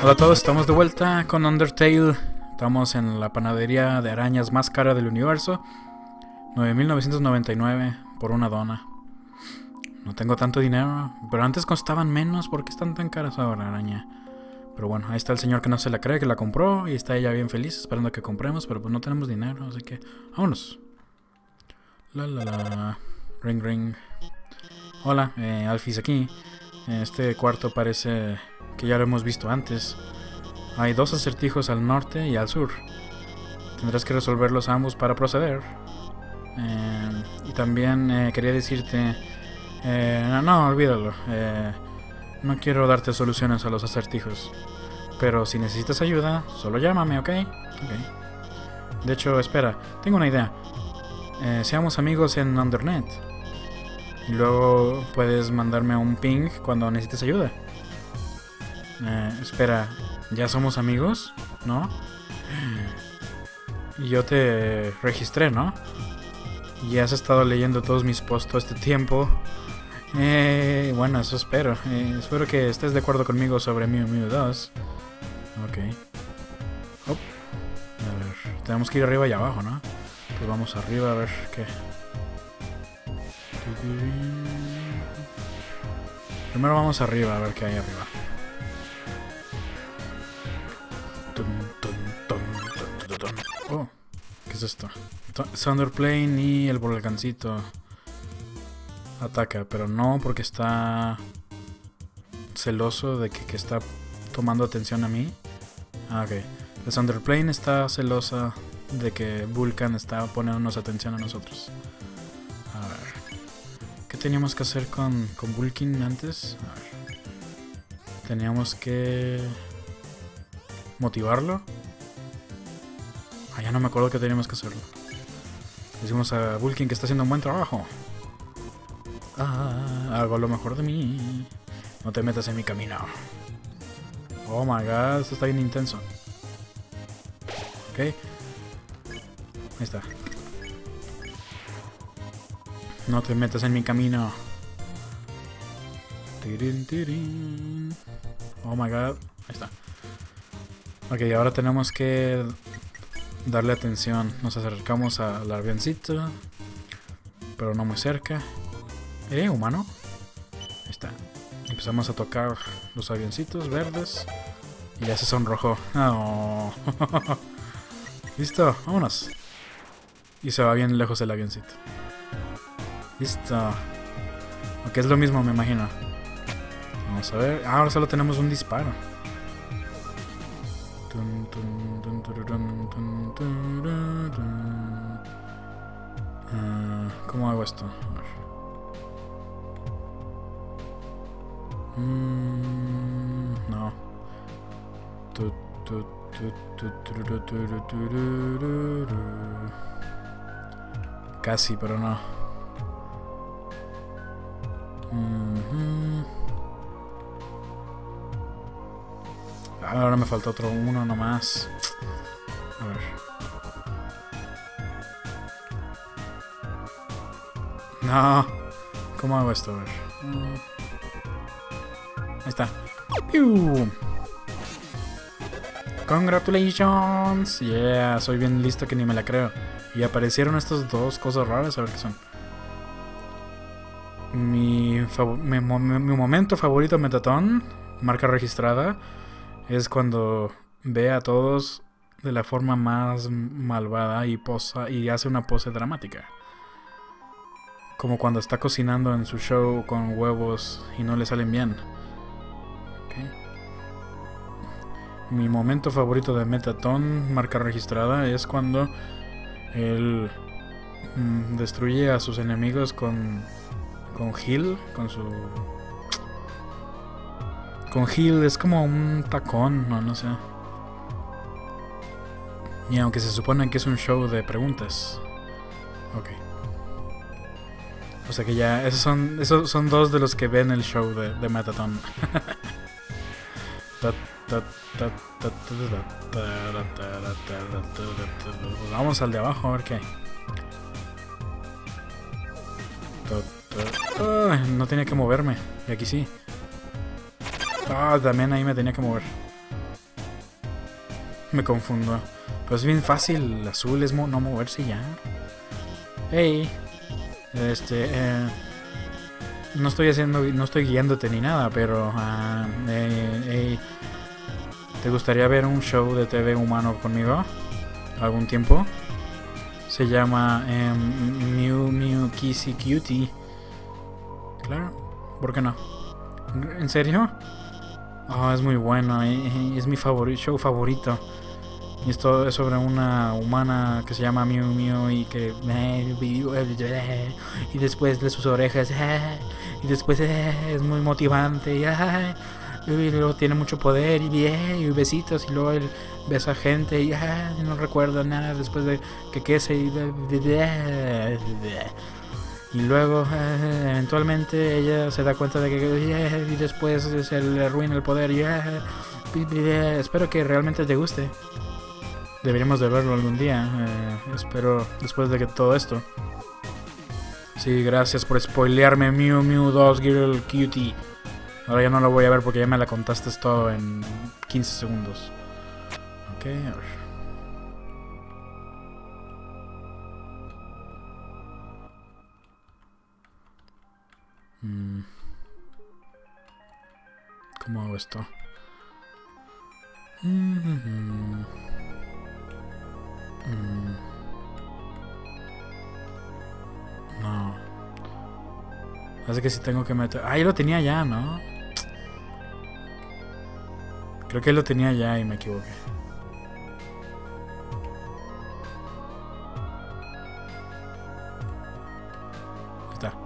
Hola a todos, estamos de vuelta con Undertale. Estamos en la panadería de arañas más cara del universo. 9.999 por una dona. No tengo tanto dinero, pero antes costaban menos. ¿Por qué están tan caras ahora, araña? Pero bueno, ahí está el señor que no se la cree, que la compró. Y está ella bien feliz esperando a que compremos. Pero pues no tenemos dinero, así que vámonos. Ring ring. Hola, Alphys aquí. Este cuarto parece que ya lo hemos visto antes. Hay dos acertijos al norte y al sur. Tendrás que resolverlos ambos para proceder. Y también quería decirte... no, olvídalo. No quiero darte soluciones a los acertijos. Pero si necesitas ayuda, solo llámame, ¿ok? De hecho, espera, tengo una idea. Seamos amigos en Undernet. Y luego puedes mandarme un ping cuando necesites ayuda. Espera, ¿ya somos amigos? ¿No? Y yo te registré, ¿no? Y has estado leyendo todos mis posts todo este tiempo. Bueno, eso espero. Espero que estés de acuerdo conmigo sobre Mew Mew 2. Ok. Oh. A ver, tenemos que ir arriba y abajo, ¿no? Pues vamos arriba a ver qué. Primero vamos arriba a ver qué hay arriba. Oh, ¿qué es esto? Thunderplane y el volcancito ataca, pero no porque está celoso de que está tomando atención a mí. Ah, ok. El Thunderplane está celosa de que Vulcan está poniéndonos atención a nosotros. A ver. ¿Qué teníamos que hacer con Vulcan antes? A ver. Teníamos que motivarlo. Ah, ya no me acuerdo que teníamos que hacerlo. Decimos a Vulcan que está haciendo un buen trabajo. Hago lo mejor de mí. No te metas en mi camino. Oh my god, esto está bien intenso. Ok. Ahí está. No te metas en mi camino. Tirin, tirin. Oh my god. Ahí está. Ok, ahora tenemos que darle atención. Nos acercamos al avioncito, pero no muy cerca. Humano. Ahí está. Empezamos a tocar los avioncitos verdes y ya se sonrojó. Oh. Listo, vámonos. Y se va bien lejos el avioncito. Listo. Ok, es lo mismo, me imagino. Vamos a ver. Ahora solo tenemos un disparo. ¿Cómo hago esto? A ver. No. Casi, pero no. Ahora me falta otro uno nomás. A ver. No. ¿Cómo hago esto? A ver. Ahí está. ¡Piu! Congratulations. Yeah, soy bien listo que ni me la creo. Y aparecieron estas dos cosas raras. A ver qué son. Mi momento favorito Mettaton, marca registrada, es cuando ve a todos de la forma más malvada y posa y hace una pose dramática. Como cuando está cocinando en su show con huevos y no le salen bien. Okay. Mi momento favorito de Mettaton, marca registrada, es cuando él destruye a sus enemigos con Heal, con Heal. Es como un tacón, no sé. Y aunque se supone que es un show de preguntas. Ok. O sea que ya, esos son dos de los que ven el show de Mettaton. Vamos al de abajo a ver qué hay. No tenía que moverme. Y aquí sí. También ahí me tenía que mover. Me confundo. Pero es bien fácil. El azul es no moverse ya. Hey. No estoy guiándote ni nada, pero... hey. ¿Te gustaría ver un show de TV humano conmigo? ¿Algún tiempo? Se llama Mew Mew Kissy Cutie. Claro, ¿por qué no? ¿En serio? Oh, es muy bueno, es mi show favorito. Y esto es sobre una humana que se llama Mew Mew y que... Y después de sus orejas... Y después es muy motivante. Y luego tiene mucho poder y besitos. Y luego él besa a gente y no recuerdo nada después de que quese y luego eventualmente ella se da cuenta de que y después se le arruina el poder espero que realmente te guste. Deberíamos de verlo algún día. Espero después de que todo esto. Sí, gracias por spoilearme Mew Mew 2 Girl Cutie. Ahora ya no lo voy a ver porque ya me la contaste todo en 15 segundos. Ok, a ver. ¿Cómo hago esto? No. Así que sí tengo que meter... Ah, yo lo tenía ya, ¿no? Creo que lo tenía ya y me equivoqué. Ahí está.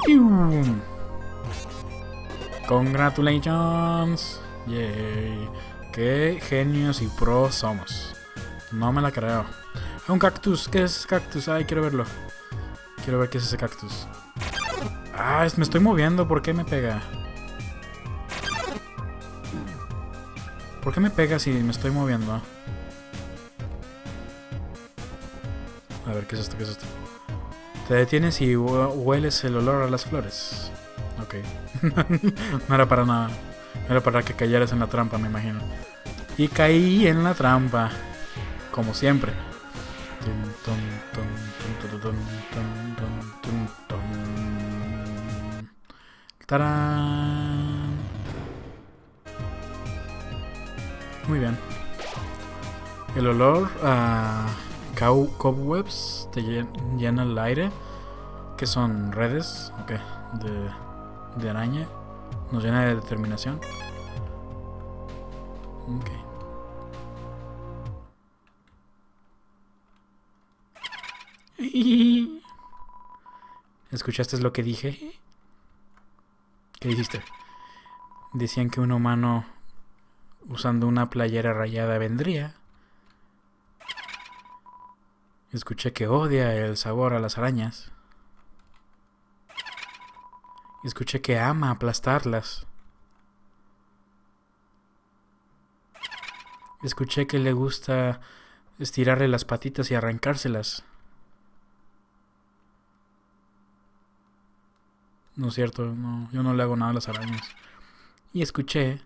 Congratulations. Yay. Qué genios y pros somos. No me la creo. Un cactus. ¿Qué es ese cactus? Ay, quiero verlo. Quiero ver qué es ese cactus. Ah, me estoy moviendo. ¿Por qué me pega? ¿Por qué me pega si me estoy moviendo? A ver, ¿qué es esto? ¿Qué es esto? Te detienes y hueles el olor a las flores. Ok. No era para nada. Era para que cayeras en la trampa, me imagino. Y caí en la trampa. Como siempre. ¡Tarán! Muy bien. El olor a cobwebs te llena el aire. Que son redes, ok, de araña. Nos llena de determinación. Ok. ¿Escuchaste lo que dije? ¿Qué dijiste? Decían que un humano usando una playera rayada vendría. Escuché que odia el sabor a las arañas. Escuché que ama aplastarlas. Escuché que le gusta estirarle las patitas y arrancárselas. No es cierto, no, yo no le hago nada a las arañas. Y escuché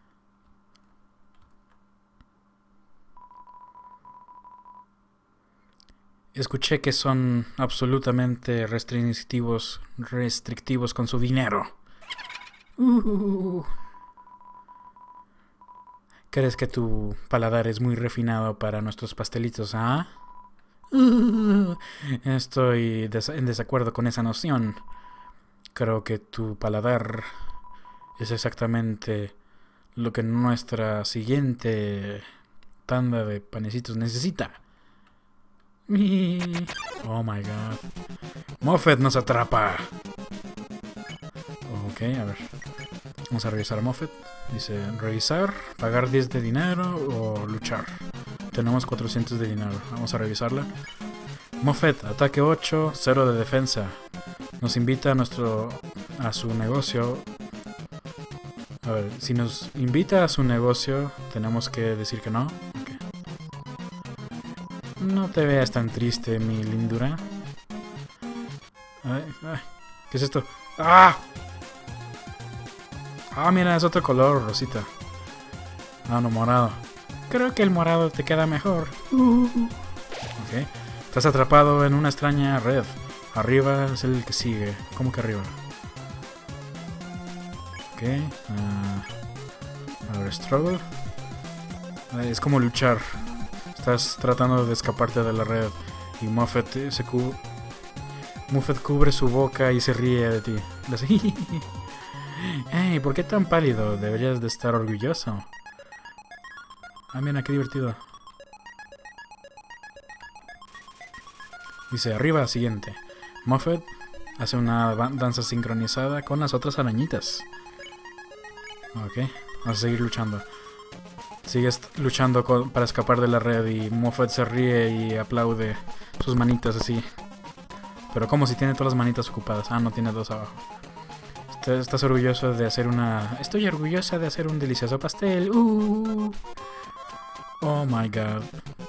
que son absolutamente restrictivos con su dinero. ¿Crees que tu paladar es muy refinado para nuestros pastelitos, ah? Estoy en desacuerdo con esa noción. Creo que tu paladar es exactamente lo que nuestra siguiente tanda de panecitos necesita. Oh my god. Muffet nos atrapa. Ok, a ver. Vamos a revisar a Muffet. Dice, revisar, pagar 10 de dinero o luchar. Tenemos 400 de dinero. Vamos a revisarla. Muffet, ataque 8, 0 de defensa. Nos invita a su negocio. A ver, si nos invita a su negocio, tenemos que decir que no. Okay. No te veas tan triste, mi lindura. Ay, ¿qué es esto? ¡Ah! Ah, mira, es otro color, rosita. Ah, no, morado. creo que el morado te queda mejor. Ok. Estás atrapado en una extraña red. Arriba es el que sigue. ¿Cómo que arriba? Ok. A ver, struggle. Es como luchar. Estás tratando de escaparte de la red. Y Muffet Muffet cubre su boca y se ríe de ti. Hey, ¿por qué tan pálido? Deberías de estar orgulloso. Ah, mira, qué divertido. Dice, arriba, siguiente. Muffet hace una danza sincronizada con las otras arañitas. Ok, vamos a seguir luchando. Sigues luchando para escapar de la red y Muffet se ríe y aplaude sus manitas así. Pero como si tiene todas las manitas ocupadas. Ah, no, tiene dos abajo. Estás orgulloso de hacer una... Estoy orgullosa de hacer un delicioso pastel. Oh my god.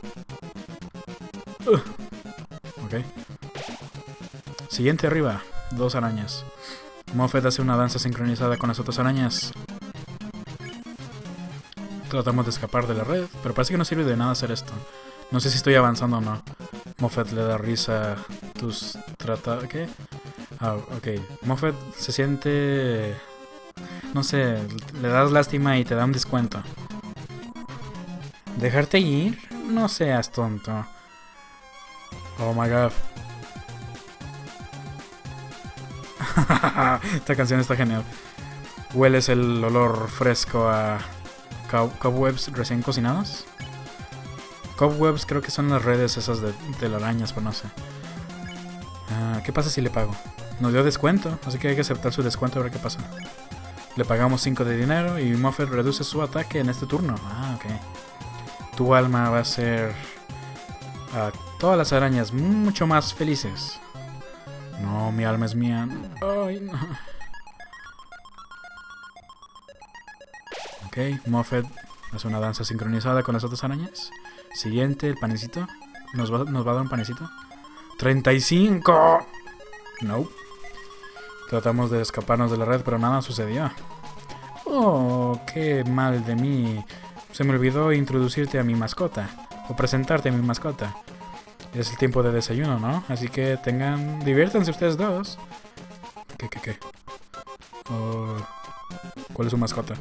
Ok. Siguiente arriba. Dos arañas. Muffet hace una danza sincronizada con las otras arañas. Tratamos de escapar de la red, pero parece que no sirve de nada hacer esto. No sé si estoy avanzando o no. Muffet le da risa a tus ¿Qué? Ah, ok. Muffet se siente... No sé, le das lástima y te da un descuento. ¿Dejarte ir? No seas tonto. Oh my god. Esta canción está genial. ¿Hueles el olor fresco a cobwebs recién cocinados? Cobwebs creo que son las redes esas de telarañas, pero no sé. ¿Qué pasa si le pago? Nos dio descuento, así que hay que aceptar su descuento a ver qué pasa. Le pagamos 5 de dinero y Muffet reduce su ataque en este turno. Ah, ok. Tu alma va a ser a todas las arañas mucho más felices. No, mi alma es mía. Ay, no. Ok, Muffet hace una danza sincronizada con las otras arañas. Siguiente, el panecito. ¿Nos va a dar un panecito? ¡35! No. Tratamos de escaparnos de la red, pero nada sucedió. Oh, qué mal de mí. Se me olvidó introducirte a mi mascota. O presentarte a mi mascota. Es el tiempo de desayuno, ¿no? Así que diviértanse ustedes dos. ¿Qué? Oh, ¿cuál es su mascota?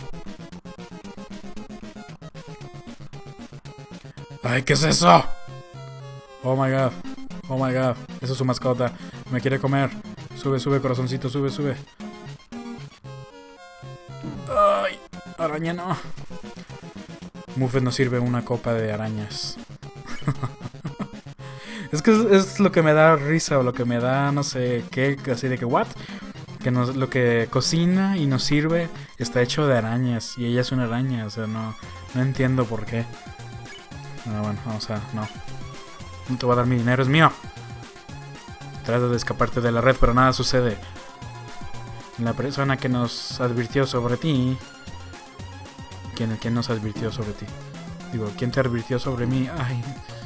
¡Ay, qué es eso! Oh my god. Oh my god. Esa es su mascota. Me quiere comer. Sube, corazoncito, sube. ¡Ay! Araña no. Muffet no sirve una copa de arañas. Es que es lo que me da risa o lo que me da no sé qué, así de que ¿what? Que lo que cocina y nos sirve está hecho de arañas y ella es una araña, o sea, no entiendo por qué. Bueno, vamos a... No te voy a dar mi dinero, es mío. Trata de escaparte de la red, pero nada sucede. La persona que nos advirtió sobre ti... ¿Quién nos advirtió sobre ti? Digo, ¿quién te advirtió sobre mí? Ay...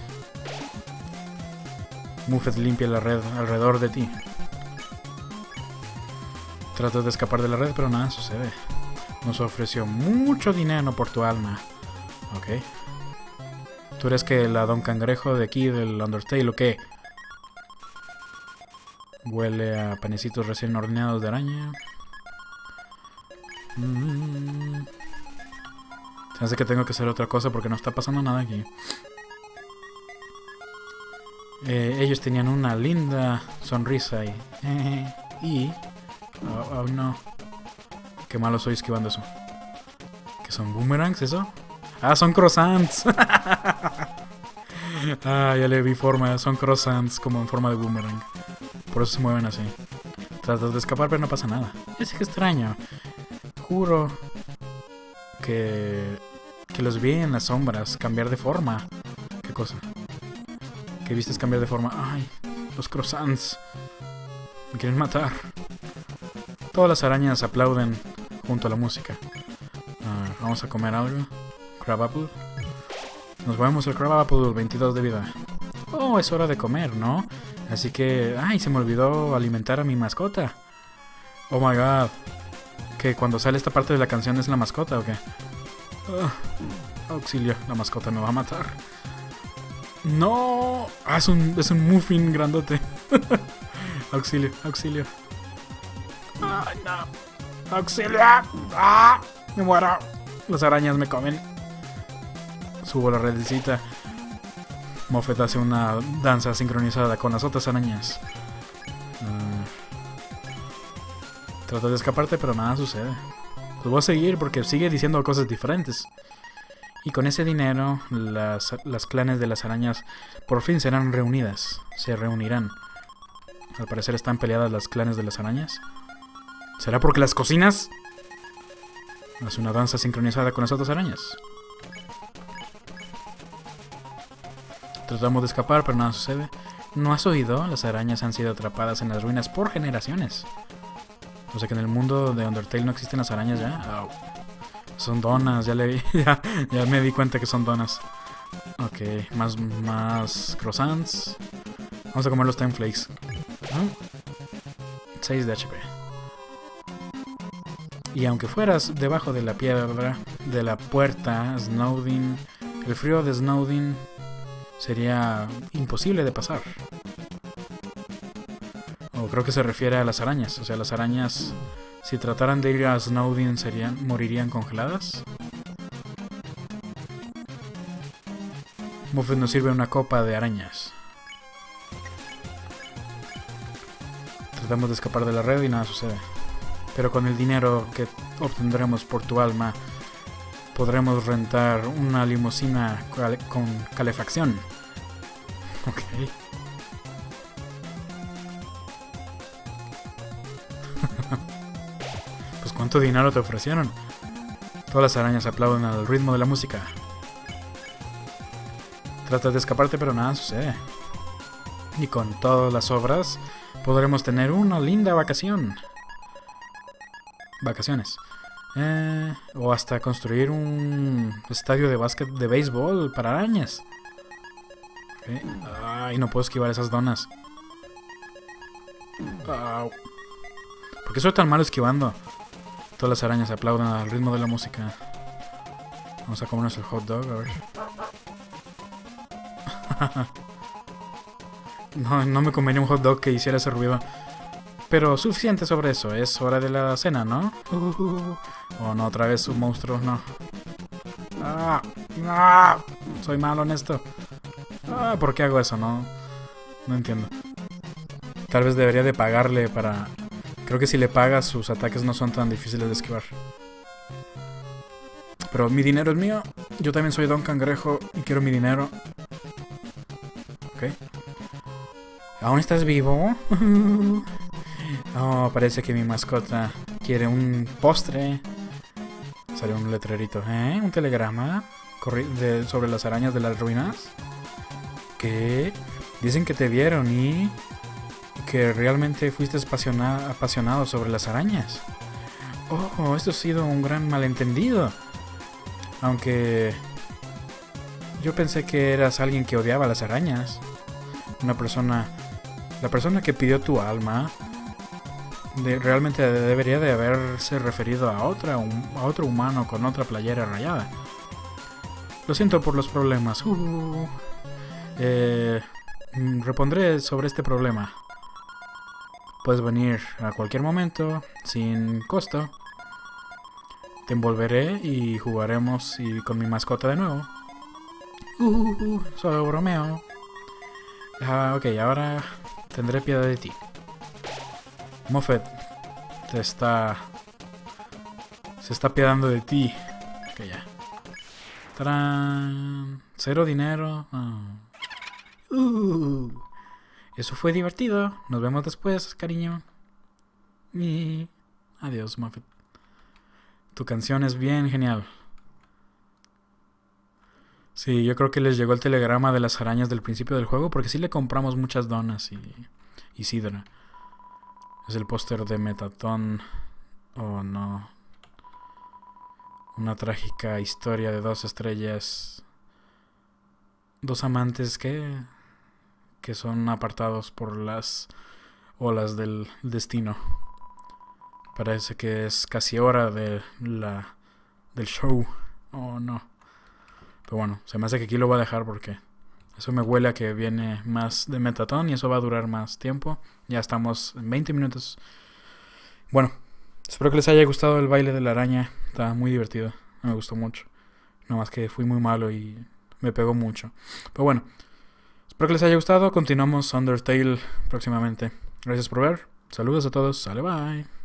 Muffet limpia la red alrededor de ti. Tratas de escapar de la red, pero nada sucede. Nos ofreció mucho dinero por tu alma. Ok. ¿Tú eres que la Don Cangrejo de aquí, del Undertale, o qué? Huele a panecitos recién horneados de araña. Se hace que tengo que hacer otra cosa porque no está pasando nada aquí. Ellos tenían una linda sonrisa y... Oh, no. Qué malo soy esquivando eso. ¿Qué son boomerangs eso? Ah, son croissants. Ah, ya le vi forma. Son croissants como en forma de boomerang. Por eso se mueven así. Tratas de escapar pero no pasa nada. Es que extraño. Juro que los vi en las sombras cambiar de forma. ¿Qué cosa? Que vistes cambiar de forma. Ay, los croissants. Me quieren matar. Todas las arañas aplauden junto a la música. Vamos a comer algo. Crab apple. Nos vemos el crab apple, 22 de vida. Oh, es hora de comer, ¿no? Así que... Ay, se me olvidó alimentar a mi mascota. Oh my god. ¿Que cuando sale esta parte de la canción es la mascota o qué? Auxilio, la mascota me va a matar. No. Ah, es un muffin grandote. Auxilio, auxilio. Ay, no. Auxilio. Ah, me muero. Las arañas me comen. Subo la redecita. Moffett hace una danza sincronizada con las otras arañas. Trato de escaparte, pero nada sucede. Pues voy a seguir porque sigue diciendo cosas diferentes. Y con ese dinero, las clanes de las arañas por fin serán reunidas. Se reunirán. Al parecer están peleadas las clanes de las arañas. ¿Será porque las cocinas? Hace una danza sincronizada con las otras arañas. Tratamos de escapar, pero nada sucede. ¿No has oído? Las arañas han sido atrapadas en las ruinas por generaciones. O sea que en el mundo de Undertale no existen las arañas ya. Oh. Son donas, ya me di cuenta que son donas. Ok, más croissants. Vamos a comer los Time Flakes. 6 de HP. Y aunque fueras debajo de la piedra de la puerta, Snowdin, el frío de Snowdin sería imposible de pasar. O creo que se refiere a las arañas. O sea, las arañas, si trataran de ir a Snowdin, morirían congeladas. Moffett nos sirve una copa de arañas. Tratamos de escapar de la red y nada sucede. Pero con el dinero que obtendremos por tu alma, podremos rentar una limusina con calefacción. Ok. Pues ¿cuánto dinero te ofrecieron? Todas las arañas aplauden al ritmo de la música. Tratas de escaparte, pero nada sucede. Y con todas las obras podremos tener una linda vacación. Vacaciones. O hasta construir un estadio de béisbol para arañas. Okay. Ay, no puedo esquivar esas donas. ¿Por qué soy tan malo esquivando? Todas las arañas aplauden al ritmo de la música. Vamos a comernos el hot dog, a ver. No me comería un hot dog que hiciera ese ruido. Pero suficiente sobre eso, es hora de la cena, ¿no? Oh no, otra vez un monstruo, no. Soy malo en esto. ¿Por qué hago eso? No entiendo. Tal vez debería de pagarle para... Creo que si le pagas, sus ataques no son tan difíciles de esquivar. Pero mi dinero es mío. Yo también soy Don Cangrejo y quiero mi dinero. Ok. ¿Aún estás vivo? Oh, parece que mi mascota quiere un postre. Salió un letrerito. ¿Un telegrama? ¿Sobre las arañas de las ruinas? ¿Qué? Dicen que te vieron y que realmente fuiste apasionado sobre las arañas. Oh, esto ha sido un gran malentendido. Aunque yo pensé que eras alguien que odiaba las arañas. La persona que pidió tu alma realmente debería de haberse referido a otro humano con otra playera rayada. Lo siento por los problemas. Repondré sobre este problema. Puedes venir a cualquier momento, sin costo. Te envolveré y jugaremos con mi mascota de nuevo. Solo bromeo. Ok, ahora tendré piedad de ti. Moffett se está apiadando de ti. Ok, ya. ¡Tarán! Cero dinero. Eso fue divertido. Nos vemos después, cariño. Y adiós, Moffett. Tu canción es bien genial. Sí, yo creo que les llegó el telegrama de las arañas del principio del juego, porque sí le compramos muchas donas y sidra. Es el póster de Mettaton. Oh no. Una trágica historia de 2 estrellas. 2 amantes que son apartados por las olas del destino. Parece que es casi hora del show. Oh no. Pero bueno, se me hace que aquí lo voy a dejar porque eso me huele a que viene más de Mettaton y eso va a durar más tiempo. Ya estamos en 20 minutos. Bueno, espero que les haya gustado el baile de la araña. Está muy divertido. Me gustó mucho. No más que fui muy malo y me pegó mucho. Pero bueno, espero que les haya gustado. Continuamos Undertale próximamente. Gracias por ver. Saludos a todos. Sale, bye.